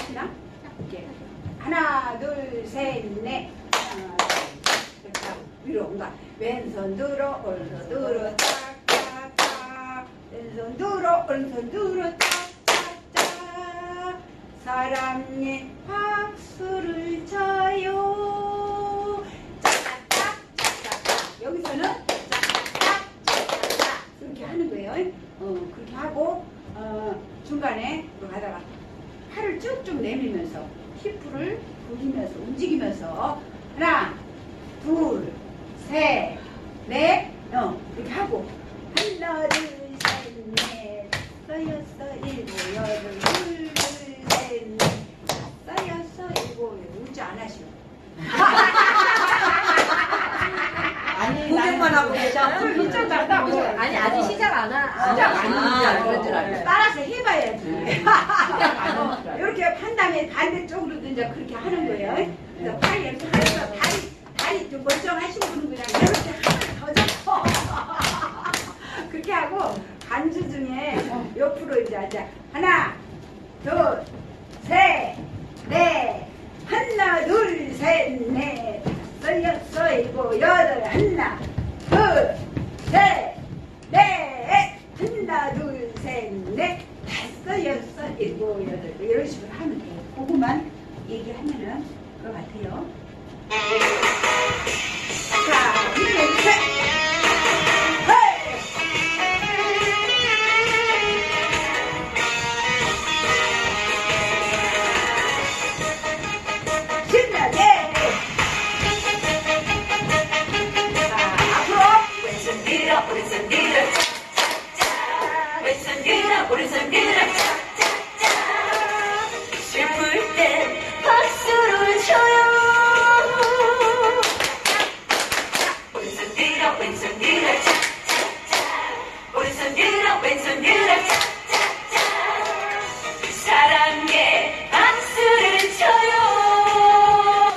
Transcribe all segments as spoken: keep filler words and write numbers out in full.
하시나? 이렇게 하나 둘 셋 넷 하나 둘 셋 위로 온가 왼손 들어 오른손 들어 짝짝짝 왼손 들어 오른손 들어 짝짝짝 사랑에 박수를 쳐요 짝짝짝 짝짝짝 여기서는 짝짝짝 짝짝짝 이렇게 하는 거예요. 어, 그렇게 하고 어, 중간에 가다가 팔을 쭉쭉 내밀면서 힙을 돌리면서 움직이면서 하나 둘 셋 넷 어, 이렇게 하고 하나 둘 셋 넷 다섯 여섯 일곱 여덟 둘 둘 셋 넷 다섯 여섯 일곱 울지 안 하시오. 아니 구경만 하고 계셔. 진짜 잘다고. 아니 아직 시작 안 하. 시작 안 아, 그런 줄 알았어. 따라서 해봐야지. 이렇게 한 다음에 반대쪽으로도 이제 그렇게 하는 거예요. 그래서 팔 이렇게 하면서 다리 다리 좀 멀쩡하신 분은 그냥 이렇게 하면 더 좋고 그렇게 하고 간주 중에 옆으로 이제 이제 하나 둘 셋 넷 하나 둘 셋 넷 다섯 여섯 일곱 여덟 하나 둘 셋 넷 하나 둘 셋 넷 다섯 여섯 일곱 여덟 이런 식으로 하면 돼요. 그거만 얘기하면은 그거 같아요. 자, 둘, 셋, 헤이! 신나게! 자, 앞으로! 왼손 들어 오른손 들어 짝짝짝 왼손 들어 오른손 들어 짝짝짝 슬플 땐 박수를 쳐요 오른손 들어 왼손 들어 짝짝짝 오른손 들어 왼손 들어 짝짝짝 사랑에 박수를 쳐요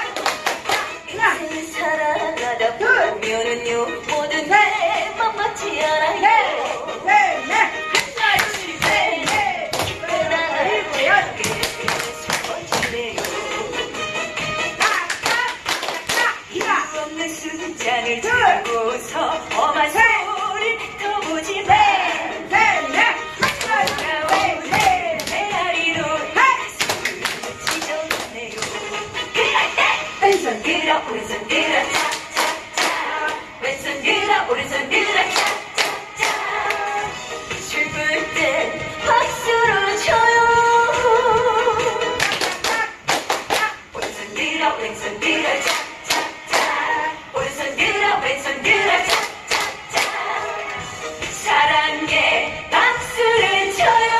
인생 살아가다 보면은요 모든 게 만만치 않아요 넷, 넷, 하나, 둘, 셋, 넷, 그러나 일곱, 여덟, 슬퍼지네요 딱, 딱, 딱, 이나, 없는 숫자를 들고서 험한 소리를 터보지 마 셋, 셋, 넷, 하나, 둘, 셋, 넷, 메아리로 넷. 지져가네요 그럴 때 왼손 들어 오른손 들어 짝짝짝 왼손 들어 오른손 들어 짝짝짝 슬플 땐 박수를 쳐요 오른손 들어 왼손 들어 짝짝짝 오른손 들어 왼손 들어 짝짝짝 사랑에 박수를 쳐요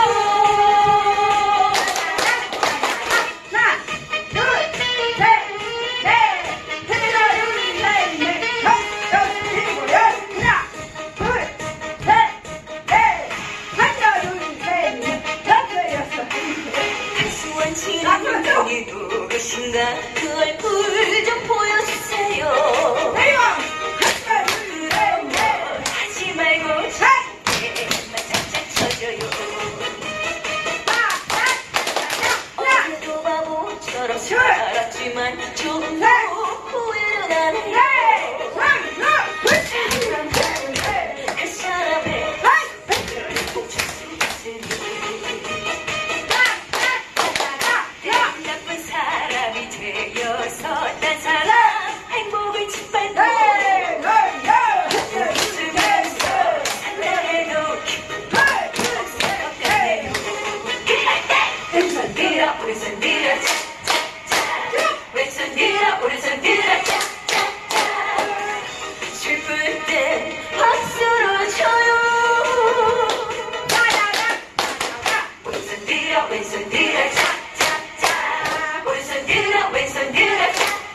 하나, 둘, 셋, 넷, 하나, 둘, 셋, 넷, 다섯, 여섯, 일곱, 여덟, 하나, 둘, 셋, 넷, 하나, 둘, 셋, 넷, 다섯, 여섯, 수원 치는 분이 누구신가 그 얼굴 좀 보여주세요 내려, 하나, 둘, 셋, 넷, 하지 말고 셋, 작게만 짝짝 쳐줘요 딱, 딱, 하나, 어제도 바보처럼 둘, 살았지만 조금 더 셋, 후회를 하네요 넷, 하나, 둘, 셋, 넷, 그 사람의 셋, 멈출 수 있으니 딱, 딱, 딱, 딱, 딱. 나쁜 사람이 되어서 딴 사람 행복을 짓밟고 네, 네, 네. 웃으면서 산다 해도 기쁜 것 같네요 그럴 때 왼손 들어 오른손 들어 짝짝짝 왼손 들어 오른손 들어 짝짝짝 슬플 땐 박수를 쳐요 오른손 들어 왼손 들어 짝짝짝 오른손 들어 왼손 들어 짝짝짝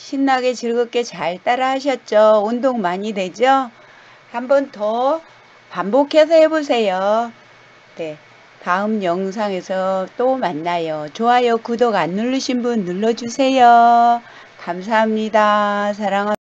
신나게 즐겁게 잘 따라 하셨죠? 운동 많이 되죠? 한 번 더 반복해서 해보세요. 네, 다음 영상에서 또 만나요. 좋아요, 구독 안 누르신 분 눌러주세요. 감사합니다. 사랑합니다.